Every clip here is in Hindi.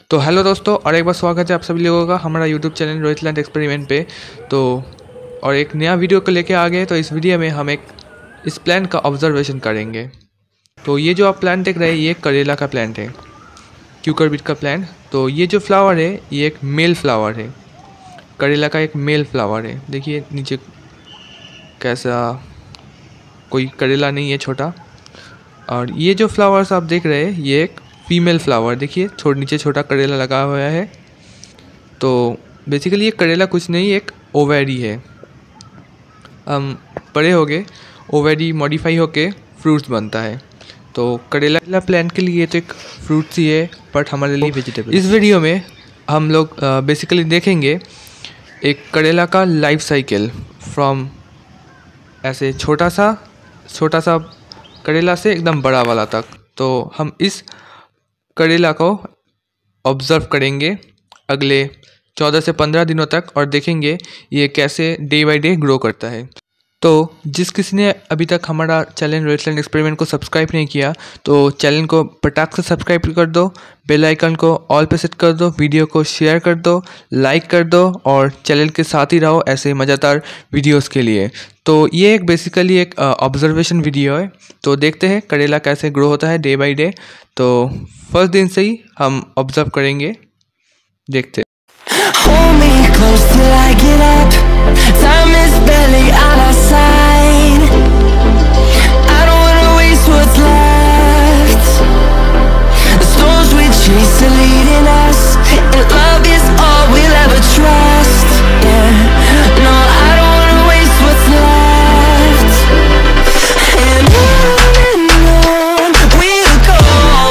तो हेलो दोस्तों, और एक बार स्वागत है आप सभी लोगों का हमारा YouTube channel Rohit land experiment पे। तो और एक नया वीडियो को लेके आ गए। तो इस वीडियो में हम एक इस प्लांट का ऑब्जर्वेशन करेंगे। तो ये जो आप प्लांट देख रहे हैं ये करेला का प्लांट है, क्यूकरबीट का प्लांट। तो ये जो फ्लावर है ये एक मेल फ्लावर है, करेला का एक मेल फ्लावर है। देखिए नीचे कैसा, कोई करेला नहीं है छोटा। और ये जो फ्लावर्स आप देख रहे हैं ये एक फीमेल फ्लावर, देखिए नीचे छोटा करेला लगा हुआ है। तो बेसिकली ये करेला कुछ नहीं, एक ओवेरी है। हम बड़े हो गए ओवेरी मॉडिफाई होके फ्रूट्स बनता है। तो करेला प्लांट के लिए तो एक फ्रूट्स ही है, बट हमारे लिए वेजिटेबल। इस वीडियो में हम लोग बेसिकली देखेंगे एक करेला का लाइफ साइकिल फ्रॉम ऐसे छोटा सा करेला से एकदम बड़ा वाला तक। तो हम इस करेला को ऑब्ज़र्व करेंगे अगले 14 से 15 दिनों तक और देखेंगे ये कैसे डे बाय डे ग्रो करता है। तो जिस किसी ने अभी तक हमारा चैनल रोहित लैंड एक्सपेरिमेंट को सब्सक्राइब नहीं किया तो चैनल को पटाख से सब्सक्राइब कर दो, बेल आइकन को ऑल पे सेट कर दो, वीडियो को शेयर कर दो, लाइक कर दो और चैनल के साथ ही रहो ऐसे मज़ेदार वीडियोस के लिए। तो ये एक बेसिकली एक ऑब्जर्वेशन वीडियो है। तो देखते हैं करेला कैसे ग्रो होता है डे बाय डे। तो फर्स्ट दिन से ही हम ऑब्जर्व करेंगे, देखते हैं। Hold me close till I get up. Time is barely on our side. I don't wanna waste what's left. The storms we chase are leading us, and love is all we'll ever trust. Yeah, no, I don't wanna waste what's left. And on we'll go,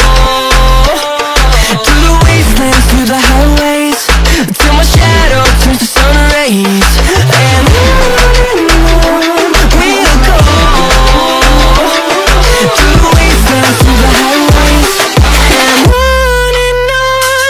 through the wastelands, through the highways, till my shadow turns to sun rays. And on we'll go, through the wastelands, through the highways. And on we'll go.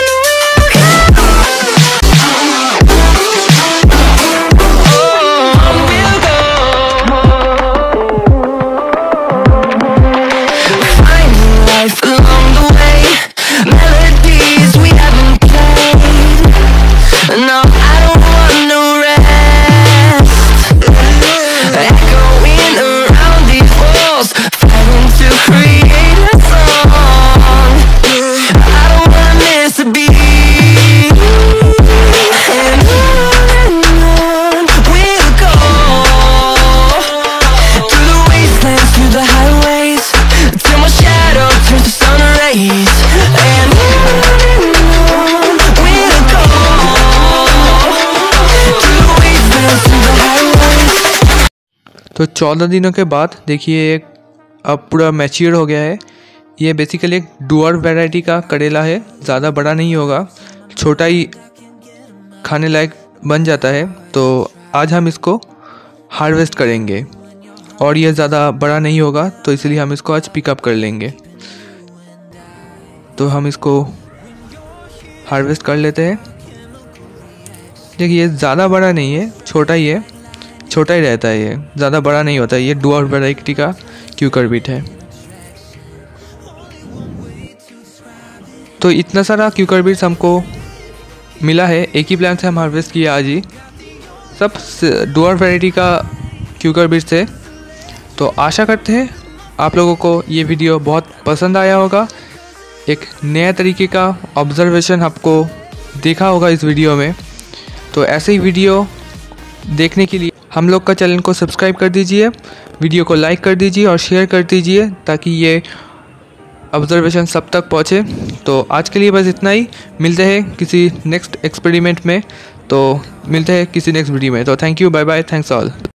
Finding life along the way, melodies we haven't played. No, I don't want no rest. Echoing around these walls, fighting to create a song. I don't wanna miss a beat. And on we'll go, through the wastelands, through the highways, till my shadow turns to sun rays. And on we'll go, through the wastelands, through the highways. तो 14 दिनों के बाद देखिए एक अब पूरा मैच्योर हो गया है। ये बेसिकली एक डुअर वैरायटी का करेला है, ज़्यादा बड़ा नहीं होगा, छोटा ही खाने लायक बन जाता है। तो आज हम इसको हार्वेस्ट करेंगे और ये ज़्यादा बड़ा नहीं होगा, तो इसलिए हम इसको आज पिकअप कर लेंगे। तो हम इसको हार्वेस्ट कर लेते हैं। देखिए ये ज़्यादा बड़ा नहीं है, छोटा ही है, छोटा ही रहता है, ये ज़्यादा बड़ा नहीं होता है। ये डुअर वैरायटी का क्यूकरबीट है। तो इतना सारा क्यूकरबीट्स हमको मिला है, एक ही प्लांट से हम हार्वेस्ट किया आज ही, सब डुअर वैरायटी का क्यूकरबीट्स है। तो आशा करते हैं आप लोगों को ये वीडियो बहुत पसंद आया होगा। एक नया तरीके का ऑब्जर्वेशन आपको देखा होगा इस वीडियो में। तो ऐसे ही वीडियो देखने के लिए हम लोग का चैनल को सब्सक्राइब कर दीजिए, वीडियो को लाइक कर दीजिए और शेयर कर दीजिए ताकि ये ऑब्जर्वेशन सब तक पहुँचे। तो आज के लिए बस इतना ही, मिलते हैं किसी नेक्स्ट एक्सपेरिमेंट में। तो मिलते हैं किसी नेक्स्ट वीडियो में। तो thank you, bye bye, thanks all.